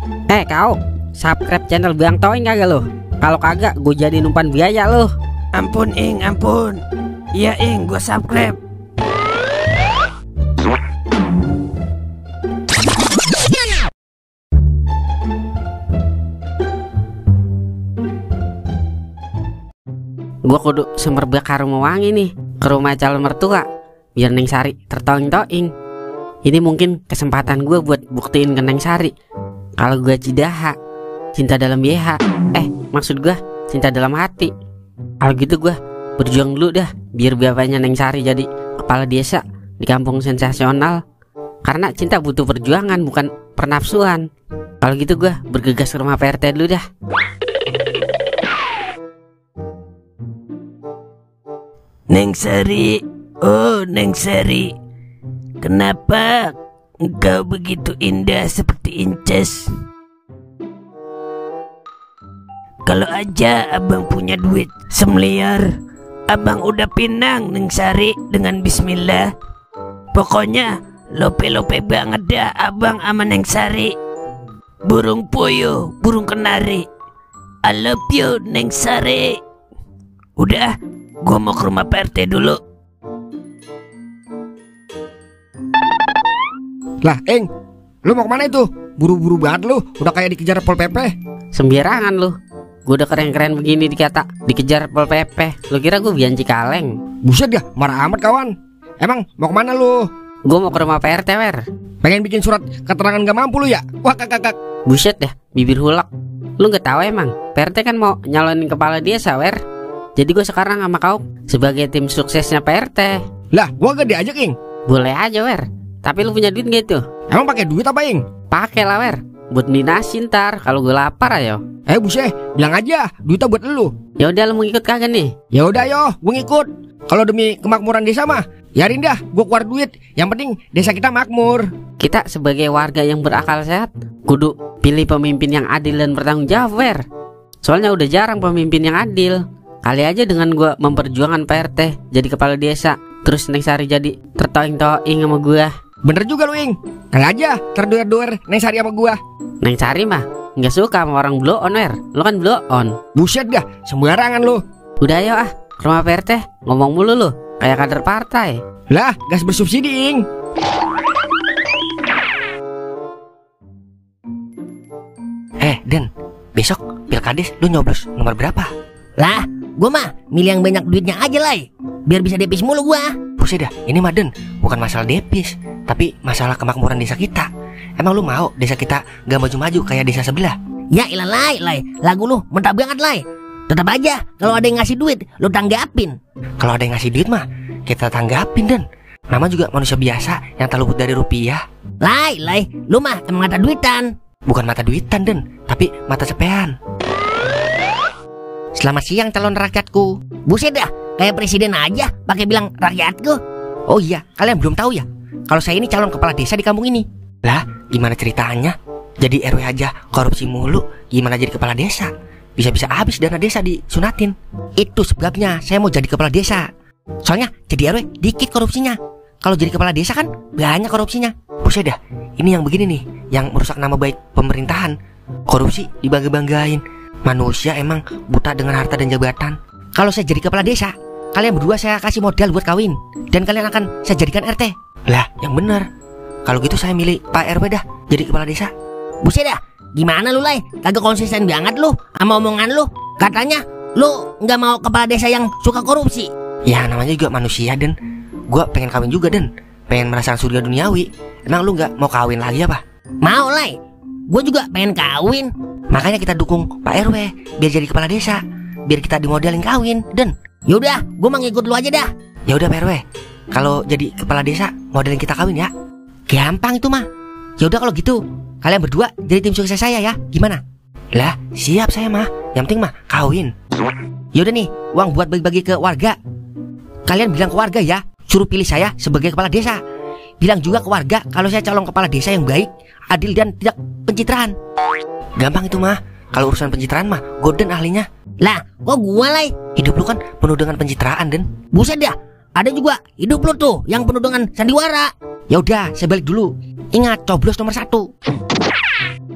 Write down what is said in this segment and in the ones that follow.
Kau subscribe channel Bang Toing kagak lo? Kalau kagak gue jadi umpan biaya lo. Ampun Ing, ampun. Iya Ing, gue subscribe. Gue kudu semerbak ke rumah wangi nih, ke rumah calon mertua, biar Neng Sari tertoing-toing. Ini mungkin kesempatan gue buat buktiin ke Neng Sari kalau gue cidaha, cinta dalam BH. Maksud gue cinta dalam hati. Kalau gitu gue berjuang dulu dah, biar bapaknya Neng Sari jadi kepala desa di kampung sensasional. Karena cinta butuh perjuangan, bukan pernafsuan. Kalau gitu gue bergegas ke rumah PRT dulu dah. Neng Sari, oh Neng Sari, kenapa engkau begitu indah seperti Inces? Kalau aja abang punya duit semiliar, abang udah pinang Neng Sari dengan bismillah. Pokoknya lope-lope banget dah abang sama Neng Sari. Burung puyuh, burung kenari, I love you Neng Sari. Udah, gua mau ke rumah PRT dulu. Lah, Eng, lu mau kemana itu? Buru-buru banget lu, udah kayak dikejar Pol PP. Sembarangan lu. Gue udah keren-keren begini dikata dikejar Pol PP. Lu kira gue bianci kaleng? Buset dah, marah amat kawan. Emang mau kemana lu? Gue mau ke rumah PRT, Wer. Pengen bikin surat keterangan gak mampu lu ya? Wah kakak. Buset dah, bibir hulak. Lu gak tahu emang PRT kan mau nyalonin kepala desa, Wer. Jadi gue sekarang sama kau sebagai tim suksesnya PRT. Lah, gua gak diajak, Ing. Boleh aja, Wer. Tapi lu punya duit gitu? Emang pakai duit apa, Ing? Pakai lah, Wer. Buat beli nasi ntar kalau gue lapar ayo. Buset, bilang aja duitnya buat lu. Ya udah, lu mau ikut kagak nih? Ya udah yo, gua ngikut. Kalau demi kemakmuran desa mah, yarin dah, gua keluar duit. Yang penting desa kita makmur. Kita sebagai warga yang berakal sehat kudu pilih pemimpin yang adil dan bertanggung jawab, Wer. Soalnya udah jarang pemimpin yang adil. Kali aja dengan gue memperjuangkan PRT jadi kepala desa, terus Neng Sari jadi tertoing-toing sama gue. Bener juga lu, Ing. Kali aja terdoer-doer Neng Sari sama gua. Neng Sari mah nggak suka sama orang blow on, Wer. Lu kan blow on. Buset dah, sembarangan lu. Udah ayo ke rumah PRT. Ngomong mulu lu kayak kader partai. Lah, gas bersubsidi, Ing. Den, besok Pilkades lu nyoblos nomor berapa? Lah, gua mah milih yang banyak duitnya aja lah, biar bisa depis mulu gua. Buset dah, ini mah Den, bukan masalah depis, tapi masalah kemakmuran desa kita. Emang lu mau desa kita gak maju-maju kayak desa sebelah? Ya ilah Lai, lagu lu mentah banget Lai. Tetap aja kalau ada yang ngasih duit, lu tanggapin. Kalau ada yang ngasih duit mah kita tanggapin, Den. Nama juga manusia biasa yang tak luput dari rupiah. Lai, lu mah emang mata duitan. Bukan mata duitan, Den, tapi mata cepean. Selamat siang calon rakyatku. Buset dah, kayak presiden aja pakai bilang rakyatku. Oh iya, kalian belum tahu ya kalau saya ini calon kepala desa di kampung ini. Lah, gimana ceritanya? Jadi RW aja korupsi mulu, gimana jadi kepala desa? Bisa-bisa habis dana desa disunatin. Itu sebabnya saya mau jadi kepala desa. Soalnya jadi RW dikit korupsinya. Kalau jadi kepala desa kan banyak korupsinya. Buset dah, ini yang begini nih yang merusak nama baik pemerintahan. Korupsi dibangga-banggain. Manusia emang buta dengan harta dan jabatan. Kalau saya jadi kepala desa, kalian berdua saya kasih modal buat kawin, dan kalian akan saya jadikan RT. Lah, yang bener. Kalau gitu saya milih Pak RW dah jadi kepala desa. Buset dah, gimana lu Lai? Kagak konsisten banget lu sama omongan lu. Katanya lu nggak mau kepala desa yang suka korupsi. Ya namanya juga manusia, Den. Gua pengen kawin juga, Den. Pengen merasakan surga duniawi. Emang lu nggak mau kawin lagi apa? Mau Lai, gue juga pengen kawin. Makanya kita dukung Pak RW biar jadi kepala desa, biar kita dimodelin kawin, Den. Yaudah, gue mau ngikut lu aja dah. Ya udah Pak RW, kalau jadi kepala desa modelin kita kawin ya. Gampang itu mah. Yaudah kalau gitu, kalian berdua jadi tim sukses saya ya. Gimana? Lah, siap saya mah. Yang penting mah kawin. Yaudah nih, uang buat bagi-bagi ke warga. Kalian bilang ke warga ya, suruh pilih saya sebagai kepala desa. Bilang juga ke warga kalau saya calon kepala desa yang baik, adil dan tidak pencitraan. Gampang itu mah. Kalau urusan pencitraan mah Gorden ahlinya. Lah, kok gua Lai? Hidup lu kan penuh dengan pencitraan, Den. Buset dah, ada juga hidup lu tuh yang penuh dengan sandiwara. Ya udah, saya balik dulu. Ingat, coblos nomor 1.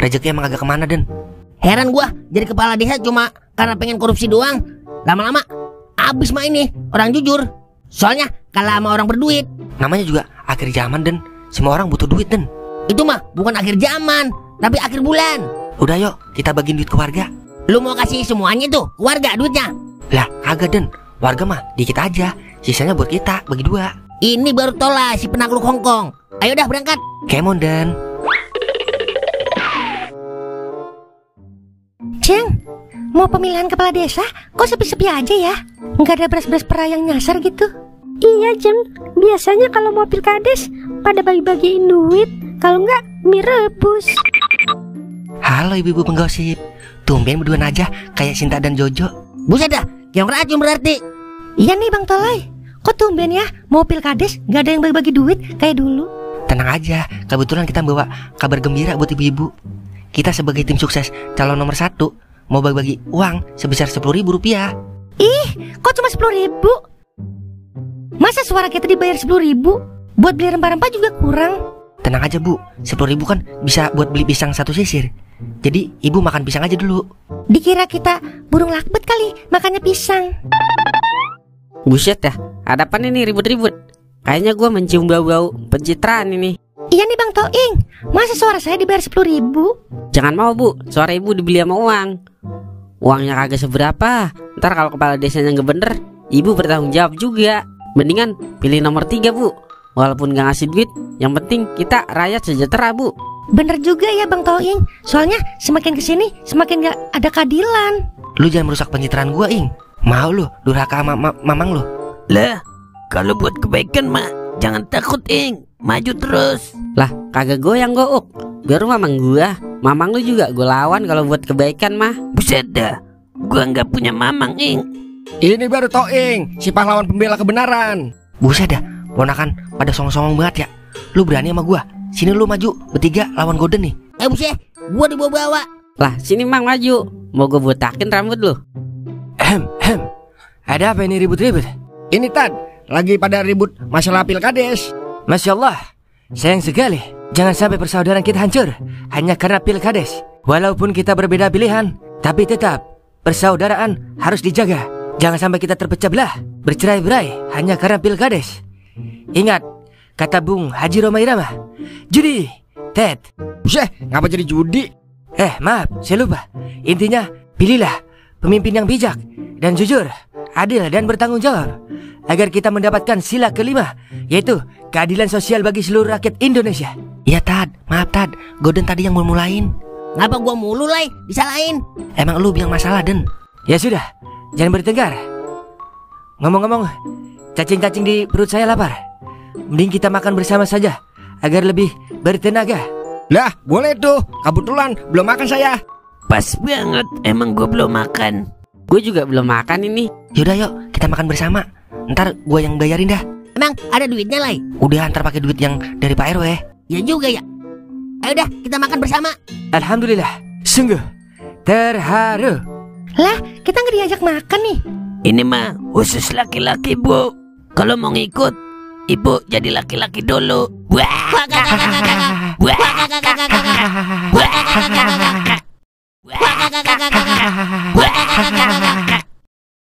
rezeki emang agak kemana Den. Heran gua jadi kepala desa cuma karena pengen korupsi doang. Lama-lama abis mah ini orang jujur. Soalnya kalah sama orang berduit. Namanya juga akhir zaman Den, semua orang butuh duit Den. Itu mah bukan akhir zaman, tapi akhir bulan. Udah yuk kita bagiin duit ke warga. Lu mau kasih semuanya tuh ke warga duitnya? Lah kagak Den, warga mah dikit aja, sisanya buat kita bagi 2. Ini baru Tola si penakluk Hongkong. Ayo dah berangkat. Kemon Den. Ceng, mau pemilihan kepala desa kok sepi-sepi aja ya? Nggak ada beras-beras pera yang nyasar gitu? Iya Jeng, biasanya kalau mau pilkades pada bagi-bagiin duit, kalau nggak mie rebus. Halo ibu-ibu penggosip, tumben berduaan aja kayak Sinta dan Jojo. Buset dah, yang racun berarti. Iya nih Bang Tolai, kok tumben ya mau pilkades nggak ada yang bagi-bagi duit kayak dulu? Tenang aja, kebetulan kita bawa kabar gembira buat ibu-ibu. Kita sebagai tim sukses calon nomor 1 mau bagi-bagi uang sebesar 10.000 rupiah. Ih, kok cuma 10.000? Masa suara kita dibayar 10.000? Buat beli rempah-rempah juga kurang. Tenang aja Bu, 10.000 kan bisa buat beli pisang 1 sisir. Jadi ibu makan pisang aja dulu. Dikira kita burung lakbet kali, makannya pisang. Buset ya, ada apa nih ribut-ribut? Kayaknya gue mencium bau-bau pencitraan ini. Iya nih Bang Toing, masa suara saya dibayar 10.000? Jangan mau Bu, suara ibu dibeli sama uang. Uangnya kagak seberapa. Ntar kalau kepala desanya nggak bener, ibu bertanggung jawab juga. Mendingan pilih nomor 3 Bu. Walaupun gak ngasih duit, yang penting kita rakyat sejahtera Bu. Bener juga ya Bang Toing, soalnya semakin kesini semakin gak ada keadilan. Lu jangan merusak pencitraan gua Ing. Mau lu durhaka sama mamang lu. Lah, kalau buat kebaikan mah jangan takut Ing, maju terus. Lah kagak goyang gook. Biar mamang gua, mamang lu juga gue lawan kalau buat kebaikan mah. Buset dah, gua nggak punya mamang Ing. Ini baru Toing, si pahlawan pembela kebenaran. Buset dah, ponakan pada songong-songong banget ya. Lu berani sama gua? Sini lu maju, bertiga lawan Golden nih. Buset, gua dibawa-bawa. Lah sini mang maju. Mau gue botakin rambut lu. Ada apa ini ribut-ribut? Ini Tad, lagi pada ribut masalah pilkades. Masya Allah, sayang sekali. Jangan sampai persaudaraan kita hancur hanya karena pilkades. Walaupun kita berbeda pilihan, tapi tetap persaudaraan harus dijaga. Jangan sampai kita terpecah belah, bercerai-berai hanya karena pilkades. Ingat kata Bung Haji Roma Irama, judi, Ted. Buset, ngapa jadi judi? Maaf, saya lupa. Intinya, pilihlah pemimpin yang bijak dan jujur, adil dan bertanggung jawab, agar kita mendapatkan sila kelima, yaitu keadilan sosial bagi seluruh rakyat Indonesia. Iya Tad, maaf Tad, Golden tadi yang mulain. Ngapa gua mulu Lai, disalahin? Emang lu bilang masalah Den? Ya sudah, jangan bertengkar. Ngomong-ngomong, cacing-cacing di perut saya lapar. Mending kita makan bersama saja, agar lebih bertenaga. Lah, boleh tuh. Kebetulan belum makan saya. Pas banget, emang gua belum makan. Gue juga belum makan ini. Yaudah yuk, kita makan bersama. Ntar gua yang bayarin dah. Emang ada duitnya Lai? Udah ntar pakai duit yang dari Pak RW. Ya juga ya. Ayo dah, kita makan bersama. Alhamdulillah, sungguh terharu. Lah, kita nggak diajak makan nih. Ini mah khusus laki-laki Bu. Kalau mau ngikut, ibu jadi laki-laki dulu. Wah. Wah.